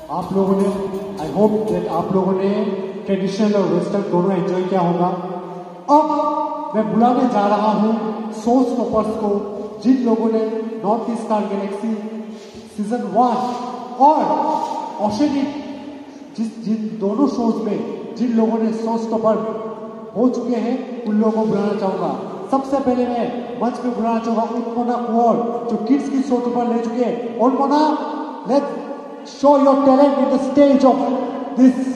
आप लोगों ने, आई होप दैट आप लोगों ने ट्रेडिशनल और वेस्टर्न दोनों एंजॉय किया होगा। अब मैं बुलाने जा रहा हूं शो स्टॉपर्स को, जिन लोगों ने north east star galaxy season 1 और ओशेनिक जिन दोनों शोज में जिन लोगों ने शो स्टॉपर हो चुके हैं उन लोगों को बुलाना चाहूंगा। सबसे पहले मैं मंच पे बुलाना चाहूंगा उन्मोना कुंवर, जो किड्स की शो स्टॉपर ले चुके हैं। Unmona, let's show your talent in the stage of this.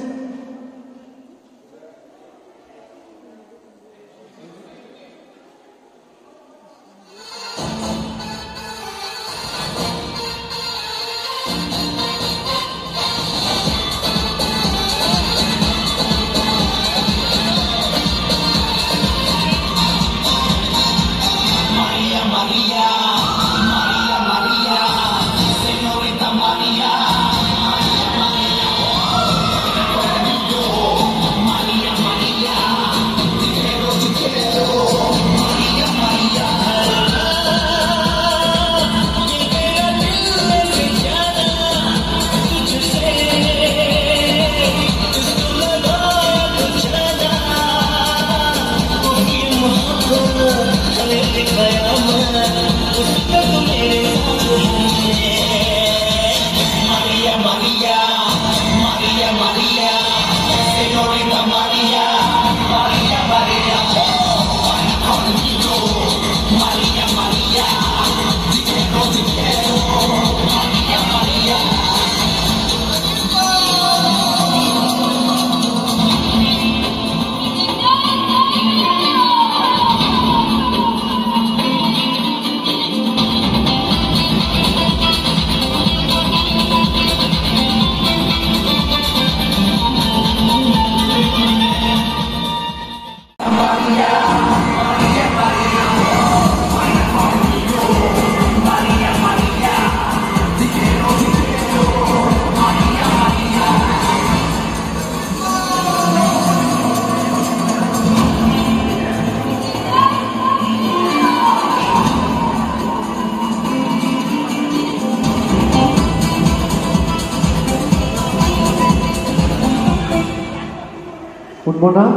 Unmona,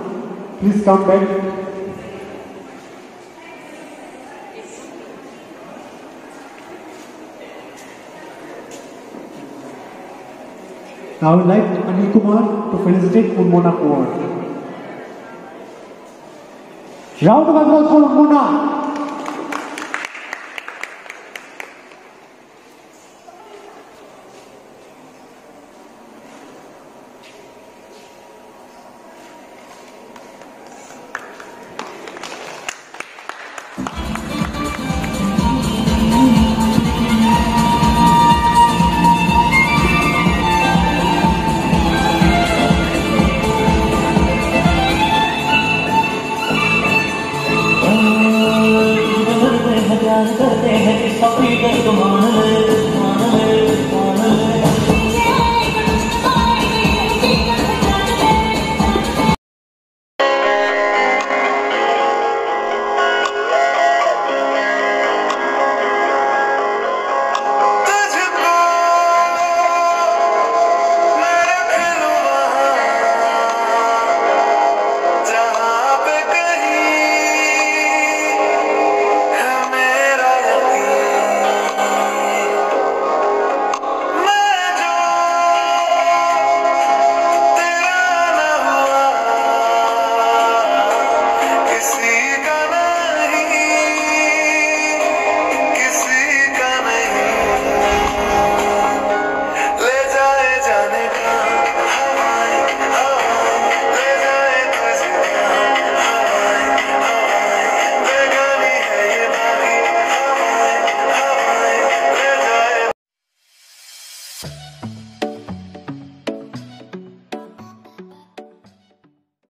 please come back. Now I would like Anil Kumar to felicitate Unmona Kumar. Round of applause for Unmona. करते हैं इस फकीर को मान ले।